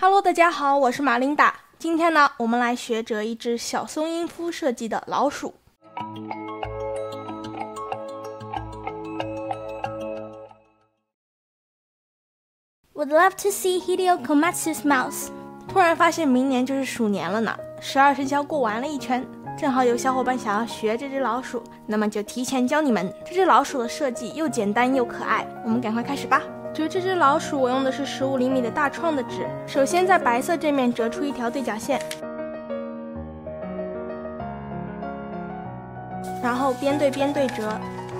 Hello， 大家好，我是马琳达。今天呢，我们来学折一只小松英夫设计的老鼠。 Would love to see Hideo Komatsu's mouse。 突然发现明年就是鼠年了呢，12生肖过完了一圈，正好有小伙伴想要学这只老鼠，那么就提前教你们。这只老鼠的设计又简单又可爱，我们赶快开始吧。折这只老鼠，我用的是15厘米的大创的纸。首先在白色这面折出一条对角线，然后边对边对折，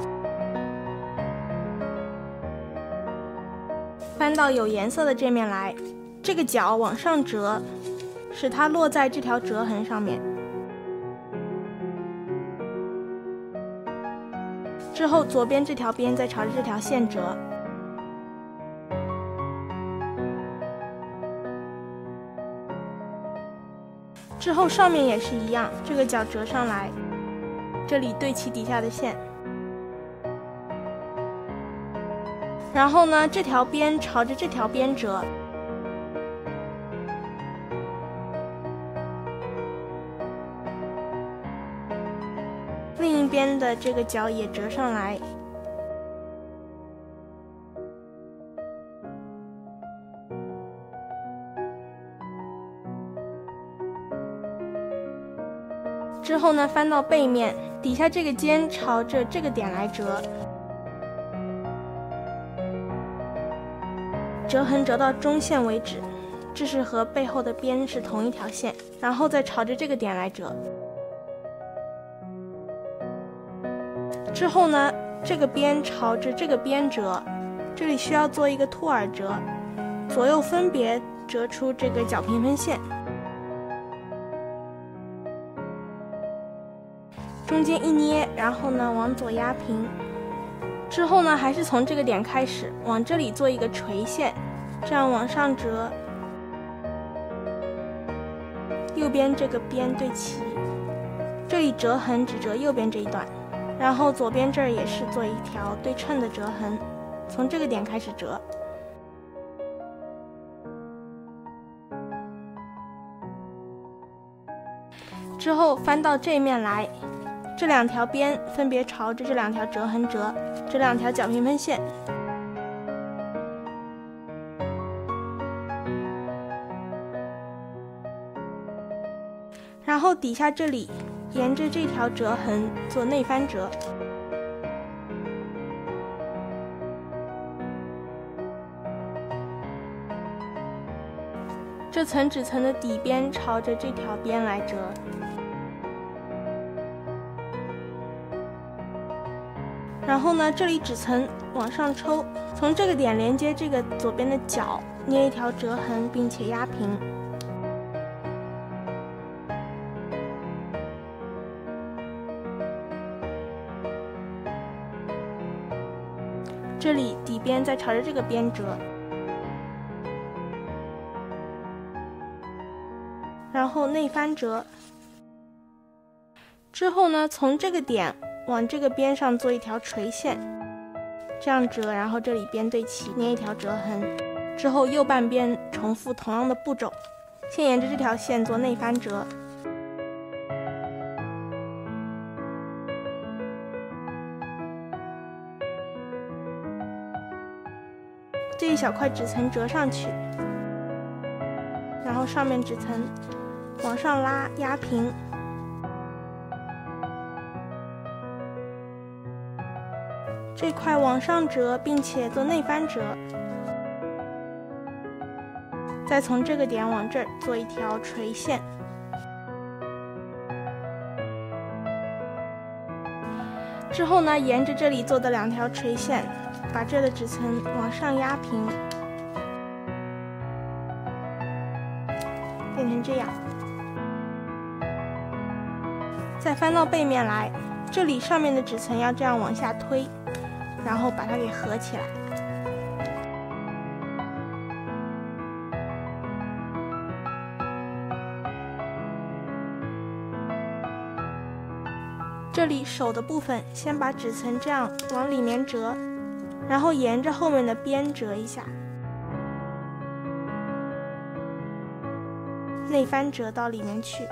翻到有颜色的这面来，这个角往上折，使它落在这条折痕上面。之后左边这条边再朝着这条线折。之后上面也是一样，这个角折上来，这里对齐底下的线，然后呢，这条边朝着这条边折，另一边的这个角也折上来。之后呢，翻到背面，底下这个尖朝着这个点来折，折痕折到中线为止，这是和背后的边是同一条线，然后再朝着这个点来折。之后呢，这个边朝着这个边折，这里需要做一个兔耳折，左右分别折出这个角平分线。中间一捏，然后呢往左压平，之后呢还是从这个点开始往这里做一个垂线，这样往上折，右边这个边对齐，这里折痕只折右边这一段，然后左边这儿也是做一条对称的折痕，从这个点开始折。之后翻到这面来，这两条边分别朝着这两条折痕折，这两条角平分线。然后底下这里沿着这条折痕做内翻折。这层纸层的底边朝着这条边来折。然后呢，这里纸层往上抽，从这个点连接这个左边的角，捏一条折痕，并且压平。这里底边再朝着这个边折，然后内翻折。之后呢，从这个点往这个边上做一条垂线，这样折，然后这里边对齐，捏一条折痕，之后右半边重复同样的步骤，先沿着这条线做内翻折，这一小块纸层折上去，然后上面纸层往上拉，压平。这块往上折，并且做内翻折，再从这个点往这儿做一条垂线，之后呢，沿着这里做的两条垂线，把这的纸层往上压平，变成这样。再翻到背面来，这里上面的纸层要这样往下推，然后把它给合起来。这里手的部分，先把纸层这样往里面折，然后沿着后面的边折一下， 内翻折到里面去。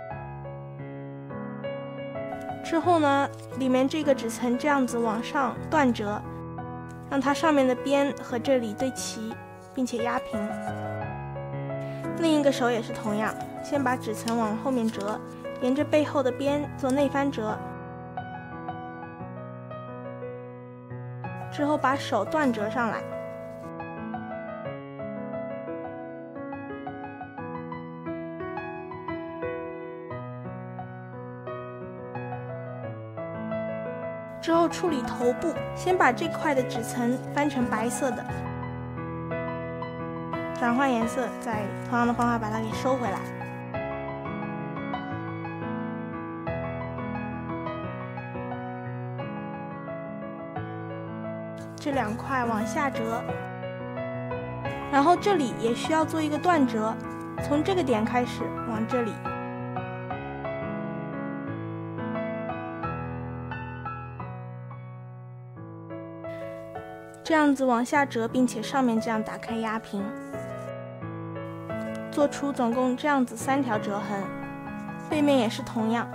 之后呢，里面这个纸层这样子往上断折，让它上面的边和这里对齐，并且压平。另一个手也是同样，先把纸层往后面折，沿着背后的边做内翻折，之后把手断折上来。之后处理头部，先把这块的纸层翻成白色的，转换颜色，再同样的方法把它给收回来。这两块往下折，然后这里也需要做一个断折，从这个点开始往这里。这样子往下折，并且上面这样打开压平，做出总共这样子3条折痕，背面也是同样。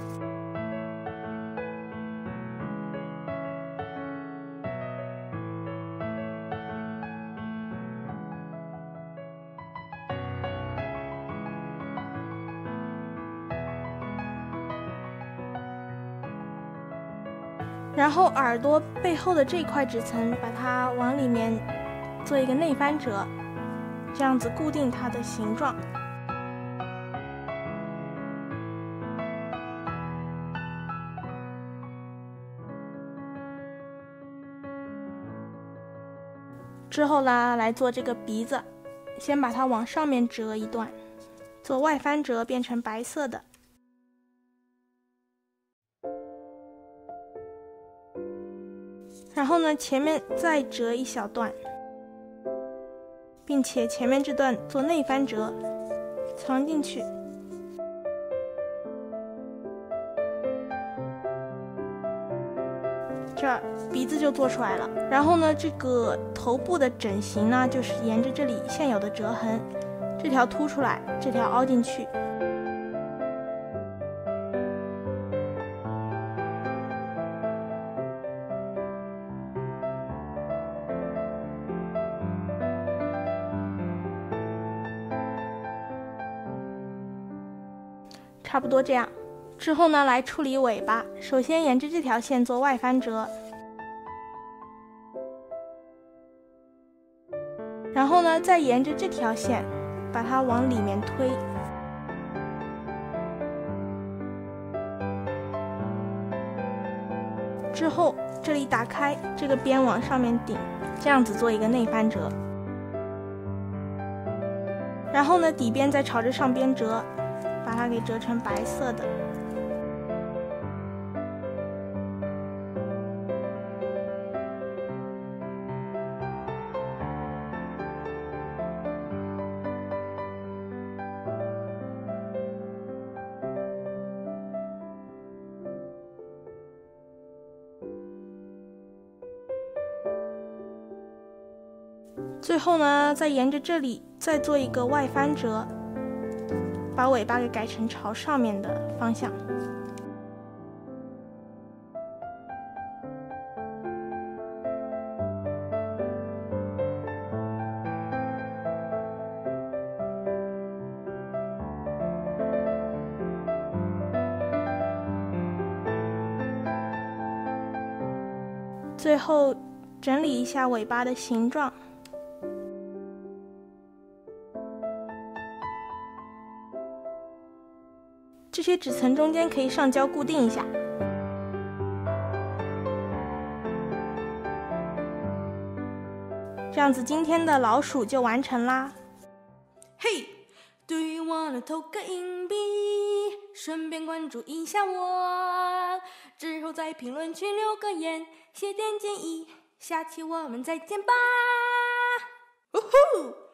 然后耳朵背后的这块纸层，把它往里面做一个内翻折，这样子固定它的形状。之后呢，来做这个鼻子，先把它往上面折一段，做外翻折变成白色的。然后呢，前面再折一小段，并且前面这段做内翻折，藏进去。这儿鼻子就做出来了。然后呢，这个头部的整形呢，就是沿着这里现有的折痕，这条凸出来，这条凹进去。差不多这样。之后呢，来处理尾巴。首先沿着这条线做外翻折，然后呢，再沿着这条线把它往里面推，之后这里打开，这个边往上面顶，这样子做一个内翻折。然后呢，底边再朝着上边折，把它给折成白色的。最后呢，再沿着这里再做一个外翻折，把尾巴给改成朝上面的方向。最后整理一下尾巴的形状。这些纸层中间可以上胶固定一下。这样子今天的老鼠就完成啦。 嘿 ，Do you wanna 投个硬币？顺便关注一下我，之后在评论区留个言，写点建议，下期我们再见吧。呜呼！